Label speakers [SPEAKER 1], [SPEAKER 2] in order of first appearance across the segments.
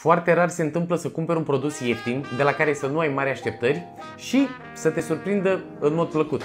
[SPEAKER 1] Foarte rar se întâmplă să cumperi un produs ieftin, de la care să nu ai mari așteptări și să te surprindă în mod plăcut.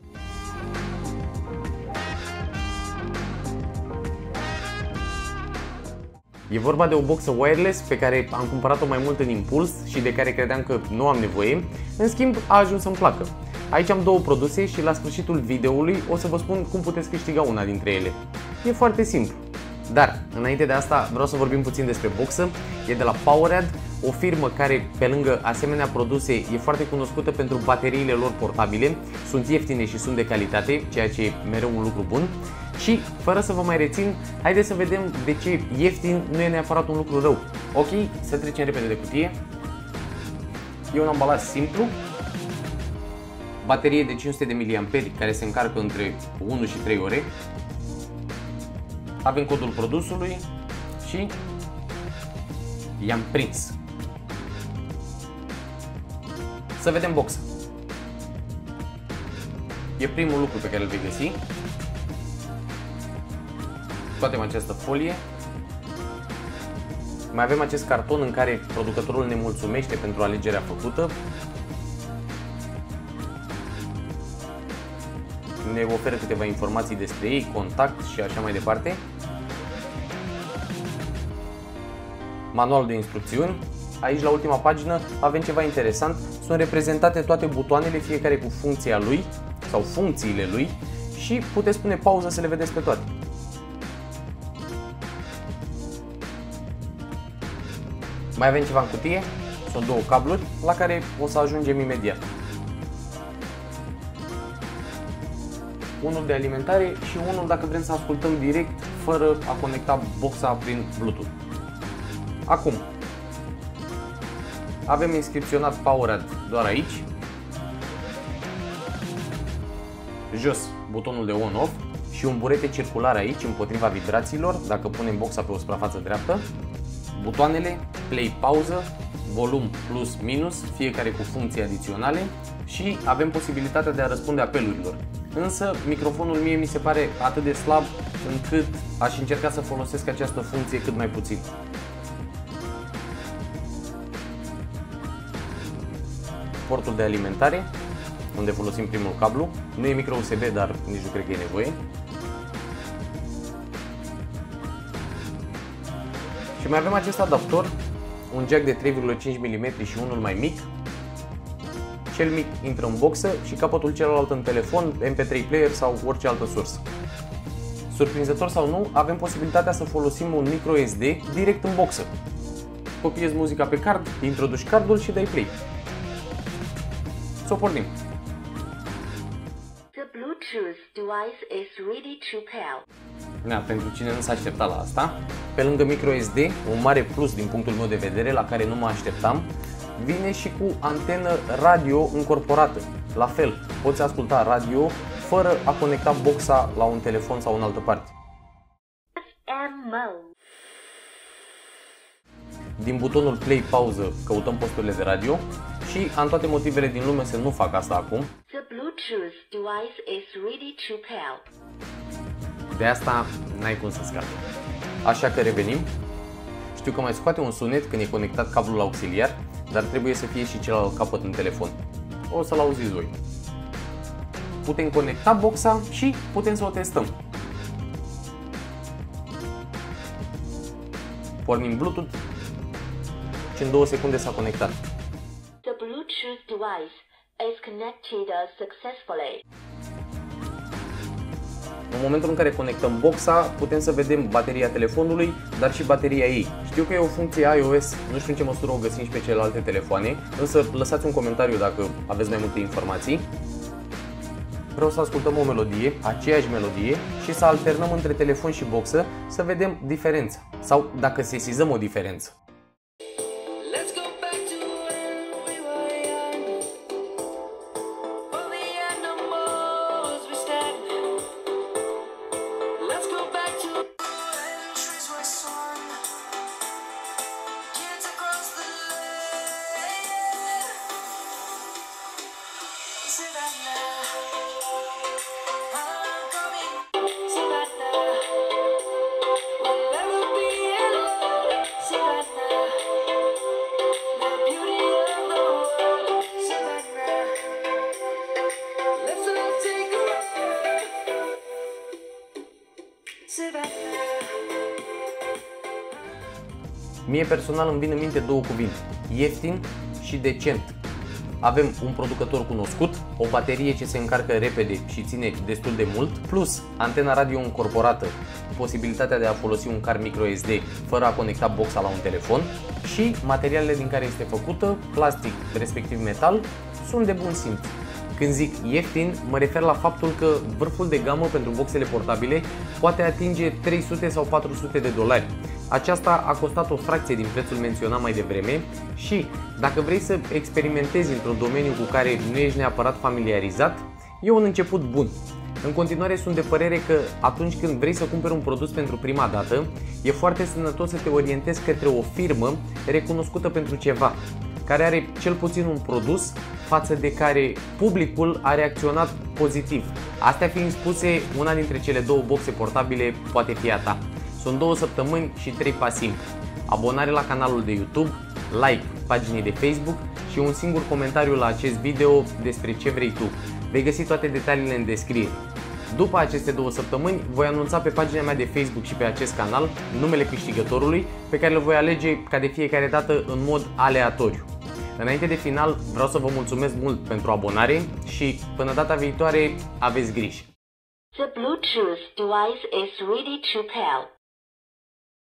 [SPEAKER 1] E vorba de o boxă wireless pe care am cumpărat-o mai mult în impuls și de care credeam că nu am nevoie. În schimb, a ajuns să-mi placă. Aici am două produse și la sfârșitul videoului o să vă spun cum puteți câștiga una dintre ele. E foarte simplu. Dar, înainte de asta, vreau să vorbim puțin despre boxă. E de la PowerAd, o firmă care, pe lângă asemenea produse, e foarte cunoscută pentru bateriile lor portabile. Sunt ieftine și sunt de calitate, ceea ce e mereu un lucru bun. Și, fără să vă mai rețin, haideți să vedem de ce ieftin nu e neapărat un lucru rău. Ok, să trecem repede de cutie. E un ambalaj simplu. Baterie de 500 de mAh care se încarcă între 1 și 3 ore. Avem codul produsului și i-am prins. Să vedem boxa. E primul lucru pe care îl vei găsi. Scoatem această folie. Mai avem acest carton în care producătorul ne mulțumește pentru alegerea făcută. Ne oferă câteva informații despre ei, contact și așa mai departe. Manual de instrucțiuni. Aici, la ultima pagină, avem ceva interesant. Sunt reprezentate toate butoanele, fiecare cu funcția lui sau funcțiile lui și puteți pune pauză să le vedeți pe toate. Mai avem ceva în cutie. Sunt două cabluri la care o să ajungem imediat. Unul de alimentare și unul dacă vrem să ascultăm direct fără a conecta boxa prin Bluetooth. Acum, avem inscripționat PowerAd doar aici. Jos butonul de on-off și un burete circular aici împotriva vibrațiilor dacă punem boxa pe o suprafață dreaptă. Butoanele play, pauză, volum plus minus, fiecare cu funcții adiționale și avem posibilitatea de a răspunde apelurilor. Însă microfonul mie mi se pare atât de slab încât aș încerca să folosesc această funcție cât mai puțin. Portul de alimentare, unde folosim primul cablu. Nu e micro USB, dar nici nu cred că e nevoie. Și mai avem acest adaptor, un jack de 3,5 mm și unul mai mic. Cel mic intră în boxă și capătul celălalt în telefon, MP3 player sau orice altă sursă. Surprinzător sau nu, avem posibilitatea să folosim un micro SD direct în boxă. Copiezi muzica pe card, introduci cardul și dai play. Să o pornim.
[SPEAKER 2] The Bluetooth device is ready to pair.
[SPEAKER 1] Da, pentru cine nu s-a așteptat la asta, pe lângă micro SD, un mare plus din punctul meu de vedere la care nu mă așteptam, vine și cu antenă radio încorporată. La fel, poți asculta radio fără a conecta boxa la un telefon sau în altă parte. Din butonul play, pauză, căutăm posturile de radio și am toate motivele din lume să nu fac asta acum.
[SPEAKER 2] The Bluetooth device is ready to pair.
[SPEAKER 1] De asta n-ai cum să scapi. Așa că revenim. Știu că mai scoate un sunet când e conectat cablul auxiliar, dar trebuie să fie și celălalt capăt în telefon. O să-l auziți voi. Putem conecta boxa și putem să o testăm. Pornim Bluetooth și în 2 secunde s-a conectat.
[SPEAKER 2] The Bluetooth device is connected successfully.
[SPEAKER 1] În momentul în care conectăm boxa, putem să vedem bateria telefonului, dar și bateria ei. Știu că e o funcție iOS, nu știu în ce măsură o găsim și pe celelalte telefoane, însă lăsați un comentariu dacă aveți mai multe informații. Vreau să ascultăm o melodie, aceeași melodie, și să alternăm între telefon și boxă să vedem diferența sau dacă sesizăm o diferență.
[SPEAKER 2] Savannah, we'll never be alone. Savannah.
[SPEAKER 1] Mie personal îmi vin în minte două cuvinte: ieftin și decent. Avem un producător cunoscut, o baterie ce se încarcă repede și ține destul de mult, plus antena radio încorporată, posibilitatea de a folosi un card microSD fără a conecta boxa la un telefon și materialele din care este făcută, plastic respectiv metal, sunt de bun simț. Când zic ieftin, mă refer la faptul că vârful de gamă pentru boxele portabile poate atinge 300 sau 400 de dolari. Aceasta a costat o fracție din prețul menționat mai devreme și dacă vrei să experimentezi într-un domeniu cu care nu ești neapărat familiarizat, e un început bun. În continuare sunt de părere că atunci când vrei să cumperi un produs pentru prima dată, e foarte sănătos să te orientezi către o firmă recunoscută pentru ceva, care are cel puțin un produs față de care publicul a reacționat pozitiv. Astea fiind spuse, una dintre cele două boxe portabile poate fi a ta. Sunt 2 săptămâni și 3 pași simpli: abonare la canalul de YouTube, like paginii de Facebook și un singur comentariu la acest video despre ce vrei tu. Vei găsi toate detaliile în descriere. După aceste 2 săptămâni, voi anunța pe pagina mea de Facebook și pe acest canal numele câștigătorului, pe care îl voi alege ca de fiecare dată în mod aleatoriu. Înainte de final, vreau să vă mulțumesc mult pentru abonare și până data viitoare, aveți grijă!
[SPEAKER 2] The Bluetooth device is ready to pair.